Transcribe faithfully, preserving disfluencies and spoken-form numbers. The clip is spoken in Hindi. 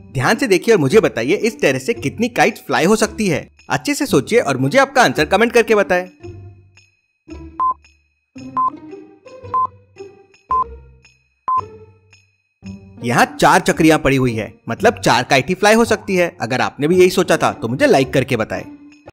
ध्यान से देखिए और मुझे बताइए इस टेरेस से कितनी काइट्स फ्लाई हो सकती है। अच्छे से सोचिए और मुझे आपका आंसर कमेंट करके बताएं। यहाँ चार चक्रियां पड़ी हुई है, मतलब चार काइट ही फ्लाई हो सकती है। अगर आपने भी यही सोचा था तो मुझे लाइक करके बताएं।